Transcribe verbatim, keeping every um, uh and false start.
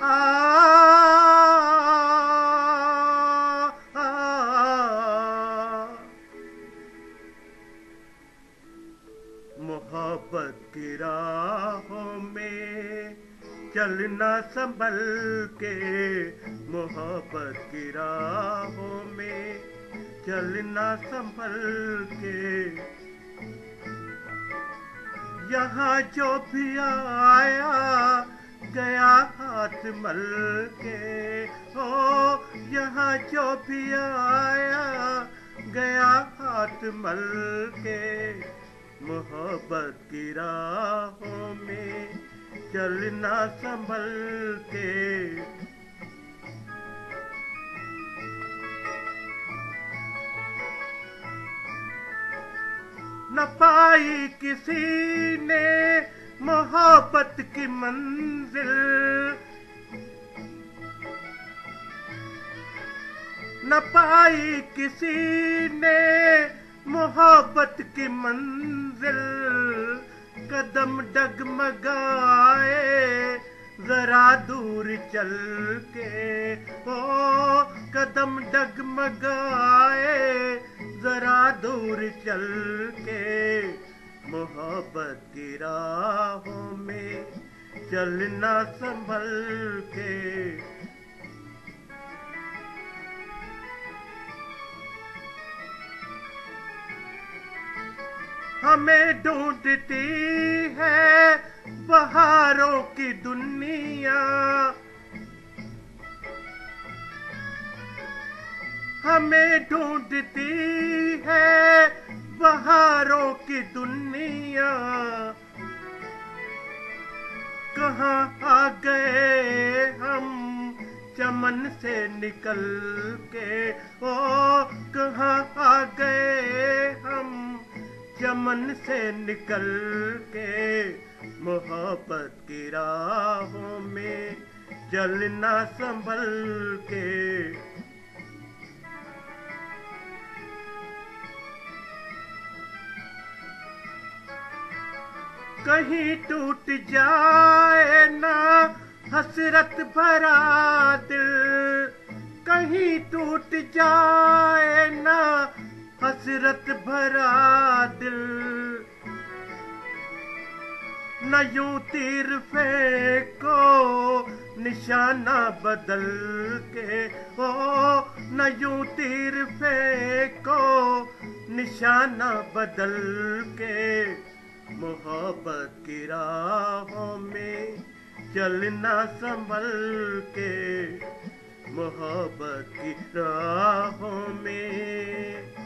आ, आ, मोहब्बत की राहों में चलना संभल के, मोहब्बत की राहों में चलना संभल के। यहाँ जो भी आया गया हाथ मल के, ओ यहाँ जो भी आया गया हाथ मल के। मोहब्बत की राहों में चलना संभल के। न पाई किसी ने मोहब्बत की मंजिल, न पाई किसी ने मोहब्बत की मंजिल। कदम डगमगाए जरा दूर चल के, ओ कदम डगमगाए जरा दूर चल के। मोहब्बत की राहों में चलना संभल के। हमें ढूंढती है बहारों की दुनिया, हमें ढूंढती है बहारों की दुनिया। कहाँ आ गए हम चमन से निकल के, ओ कहाँ आ गए हम चमन से निकल के। मोहब्बत की राहों में चलना संभल के। कहीं टूट जाए ना हसरत भरा दिल, कहीं टूट जाए ना हसरत भरा दिल। न यूं तीर फेंको निशाना बदल के, ओ न यूं तीर फेंको निशाना बदल के। मोहब्बत की राहों में चलना संभल के, मोहब्बत की राहों में